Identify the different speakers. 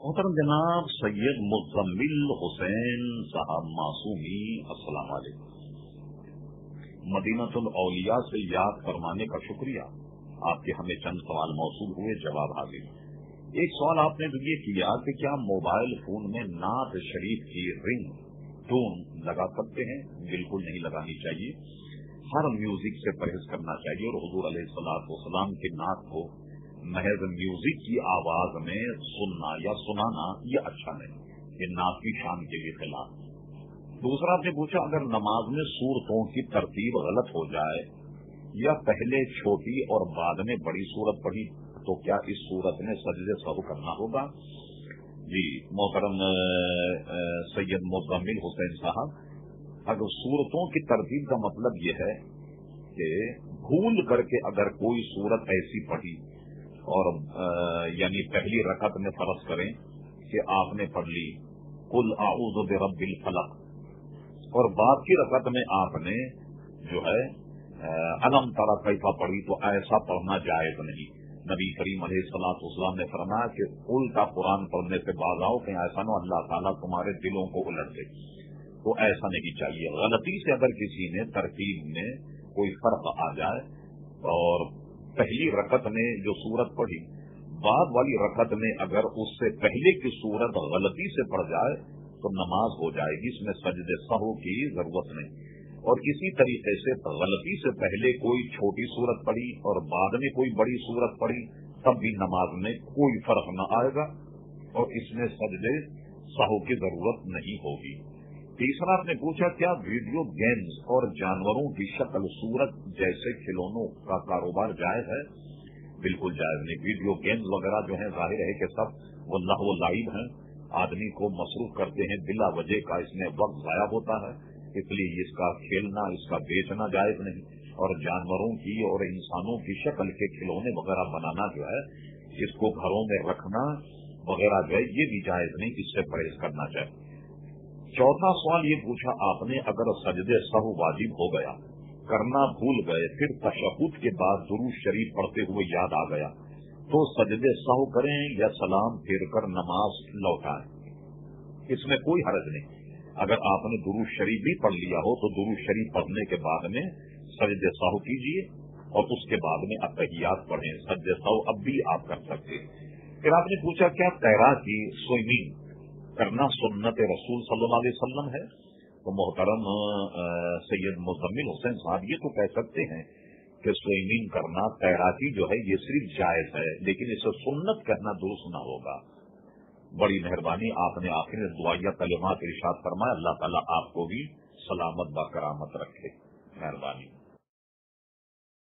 Speaker 1: محترم جناب سید مزمل حسین صاحب معصومی، السلام علیکم۔ مدینۃ الاولیاء سے یاد فرمانے کا شکریہ۔ آپ کے ہمیں چند سوال موصول ہوئے، جواب حاضر۔ ایک سوال آپ نے یہ کیا کہ کیا موبائل فون میں نعت شریف کی رنگ ٹون لگا سکتے ہیں؟ بالکل نہیں لگانی چاہیے۔ ہر میوزک سے پرہیز کرنا چاہیے، اور حضور علیہ الصلوۃ والسلام کی نعت کو محض میوزک کی آواز میں سننا یا سنانا یہ اچھا نہیں، یہ نعت کی شان کے لیے خلاف۔ دوسرا آپ نے پوچھا اگر نماز میں سورتوں کی ترتیب غلط ہو جائے یا پہلے چھوٹی اور بعد میں بڑی سورت پڑھی تو کیا اس سورت میں سجدے سہو کرنا ہوگا؟ جی محترم سید مزمل حسین صاحب، اگر سورتوں کی ترتیب کا مطلب یہ ہے کہ بھول کر کے اگر کوئی سورت ایسی پڑھی اور یعنی پہلی رکعت میں فرض کریں کہ آپ نے پڑھ لی قل اعوذ برب الفلق اور بعد کی رکعت میں آپ نے جو ہے الم تری کیف پڑھی، تو ایسا پڑھنا جائز نہیں۔ نبی کریم علیہ الصلوۃ والسلام نے فرمایا کہ الٹا قرآن پڑھنے سے باز آؤ کہ ایسا نہ اللہ تعالیٰ تمہارے دلوں کو الٹ دے، تو ایسا نہیں چاہیے۔ غلطی سے اگر کسی نے ترتیب میں کوئی فرق آ جائے اور پہلی رکعت میں جو سورت پڑھی بعد والی رکعت میں اگر اس سے پہلے کی سورت غلطی سے پڑھ جائے تو نماز ہو جائے گی، اس میں سجدے سہو کی ضرورت نہیں۔ اور اسی طریقے سے غلطی سے پہلے کوئی چھوٹی سورت پڑھی اور بعد میں کوئی بڑی سورت پڑھی تب بھی نماز میں کوئی فرق نہ آئے گا اور اس میں سجدے سہو کی ضرورت نہیں ہوگی۔ تیسرا آپ نے پوچھا کیا ویڈیو گیمز اور جانوروں کی شکل صورت جیسے کھلونوں کا کاروبار جائز ہے؟ بالکل جائز نہیں۔ ویڈیو گیمز وغیرہ جو ہیں ظاہر ہے کہ سب وہ لہو و لعب ہیں، آدمی کو مصروف کرتے ہیں، بلا وجہ کا اس میں وقت ضائع ہوتا ہے، اس لیے اس کا کھیلنا، اس کا بیچنا جائز نہیں۔ اور جانوروں کی اور انسانوں کی شکل کے کھلونے وغیرہ بنانا جو ہے، اس کو گھروں میں رکھنا وغیرہ جو ہے یہ بھی جائز نہیں، اس سے پرہیز کرنا چاہیے۔ چوتھا سوال یہ پوچھا آپ نے اگر سجدے سہو واجب ہو گیا، کرنا بھول گئے، پھر تشہد کے بعد درود شریف پڑھتے ہوئے یاد آ گیا تو سجدے سہو کریں یا سلام پھیر کر نماز لوٹائیں؟ اس میں کوئی حرج نہیں۔ اگر آپ نے درود شریف بھی پڑھ لیا ہو تو درود شریف پڑھنے کے بعد میں سجدے سہو کیجیے اور اس کے بعد میں اتحیات پڑھیں، سجدے سہو اب بھی آپ کر سکتے۔ پھر آپ نے پوچھا کیا تیراکی سوئمنگ کرنا سنت رسول صلی اللہ علیہ وسلم ہے؟ تو محترم سید مزمل حسین صاحب یہ تو کہہ سکتے ہیں کہ سوئمنگ کرنا، تیراکی جو ہے یہ صرف جائز ہے، لیکن اسے سنت کہنا درست نہ ہوگا۔ بڑی مہربانی، آپ نے آخر دعائیہ کلمات ارشاد فرمایا، اللہ تعالیٰ آپ کو بھی سلامت با کرامت رکھے، مہربانی۔